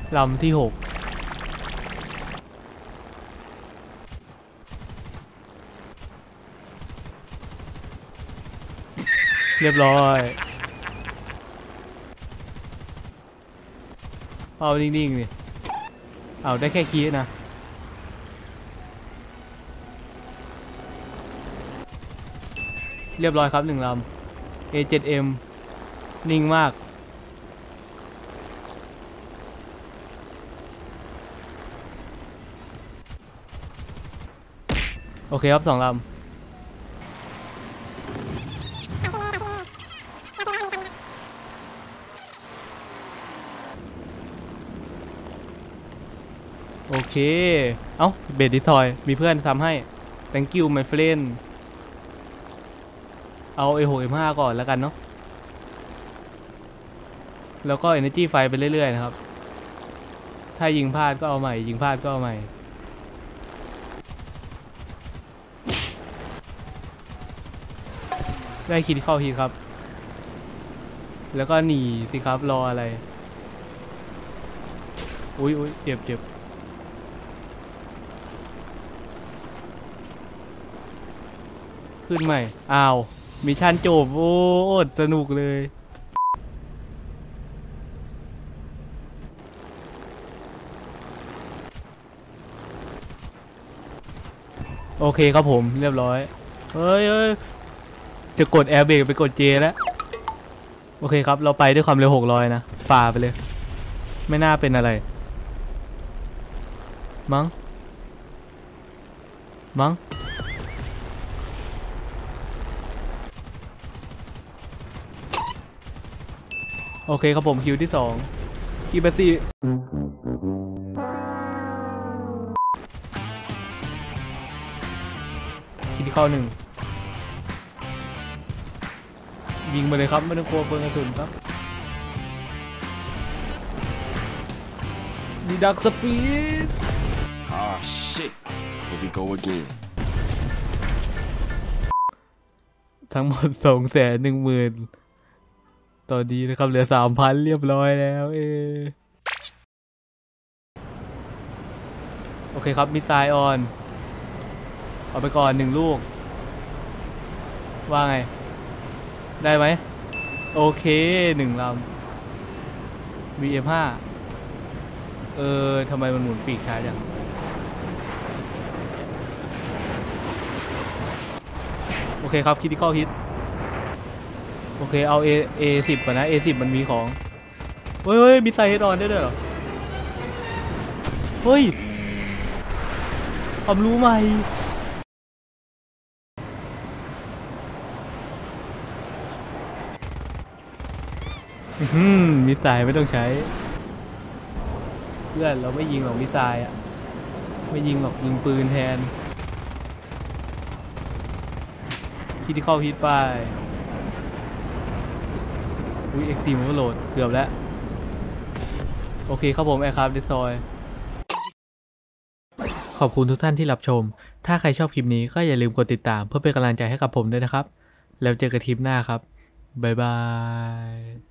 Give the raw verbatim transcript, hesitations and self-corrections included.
ลำที่หกเรียบร้อยเอานิ่งๆนี่เอาได้แค่คีย์นะเรียบร้อยครับหนึ่งลำ เอ เจ็ด เอ็ม นิ่งมากโอเคครับสองลำโอเคเอ้าเบดดิทอยมีเพื่อนทำให้ thank you my friend เอา เอ หก เอ็ม ห้า ก่อนแล้วกันเนาะแล้วก็ energy ไฟไปเรื่อยๆนะครับถ้ายิงพลาดก็เอาใหม่ยิงพลาดก็เอาใหม่ได้คิดเข้าฮิตครับแล้วก็หนีสิครับรออะไรอุ้ยอุ้ยเจ็บเจ็บขึ้นใหม่อ้าวมิชชั่นจบโอ้อดสนุกเลยโอเคครับผมเรียบร้อยเฮ้ยเฮ้ยจะกดแอร์เบรกไปกดเจแล้วโอเคครับเราไปด้วยความเร็วหกร้อยนะฝ่าไปเลยไม่น่าเป็นอะไรมั้งมั้งโอเคครับผมคิวที่สองกีบซี่คิดที่เข้าหนึ่งยิงมาเลยครับไม่ต้องกลัวเปลืองกระสุนครับมีดักสปีด Ah shit here we go again ทั้งหมดสองแสนหนึ่งหมื่นตอนนี้นะครับเหลือสามพันเรียบร้อยแล้วเอโอเคครับมิสไซล์ออนเอาไปก่อนหนึ่งลูกว่าไงได้ไหมโอเคหนึ่งลำ วี เอ็ม ห้า เออทำไมมันหมุนปีกช้าจังโอเคครับ critical hit โอเคเอา A เอ สิบ ก่อนนะ เอ สิบ มันมีของเฮ้ยเฮ้ยมีไซเฮดออนได้ด้วยเหรอเฮ้ยความรู้ใหม่อืมมิสไซล์ไม่ต้องใช้เพื่อนเราไม่ยิงหรอกมิสไซล์อ่ะไม่ยิงหรอกยิงปืนแทนคิดที่เข้าฮิตไปอุ้ยเอ็กซ์ตรีมโอเวอร์โหลดเกือบแล้วโอเคครับผมแอร์คราฟต์ดิสทรอยขอบคุณทุกท่านที่รับชมถ้าใครชอบคลิปนี้ก็อย่าลืมกดติดตามเพื่อเป็นกำลังใจให้กับผมด้วยนะครับแล้วเจอกันคลิปหน้าครับบ๊ายบาย